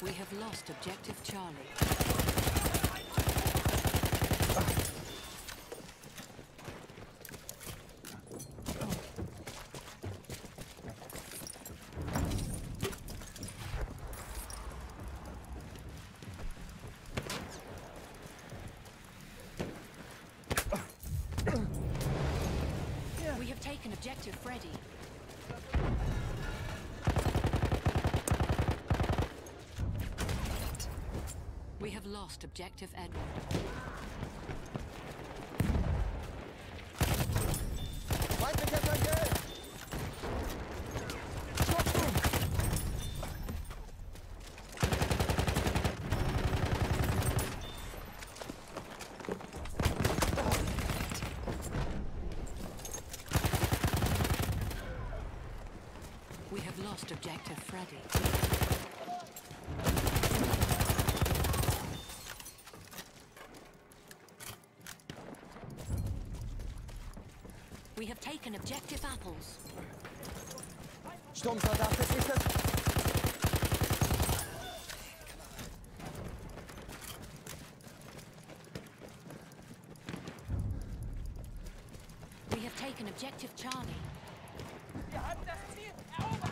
We have lost objective Charlie. We have taken objective Freddy. We have lost objective Edward. Feindlicher Tank! We have lost objective Freddy. We have taken objective apples. Sturmsoldat ist gesichtet. We have taken objective Charlie. Wir haben das Ziel erobert!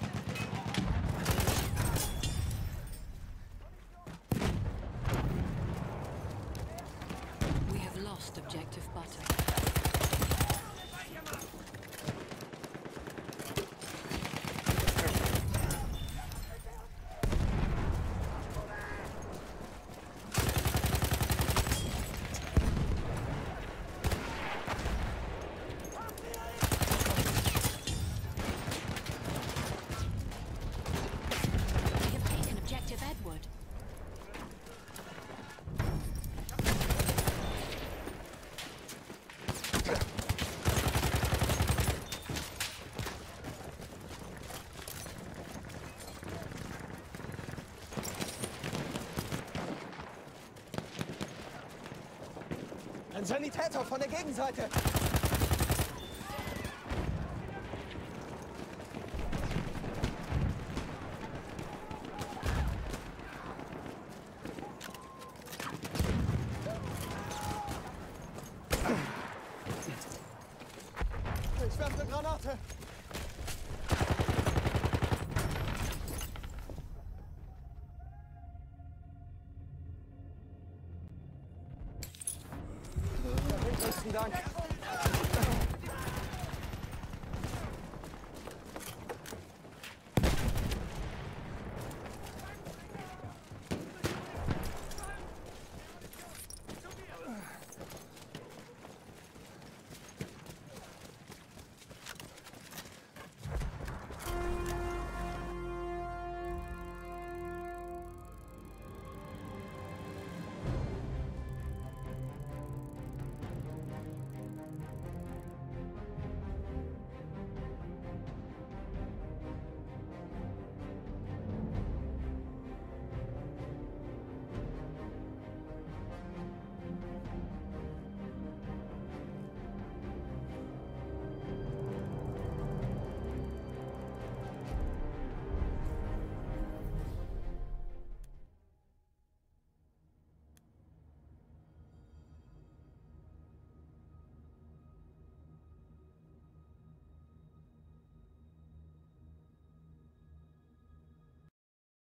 We have lost objective Butter. We have taken objective Edward. Ein Sanitäter von der Gegenseite! Ich werfe eine Granate! Besten Dank.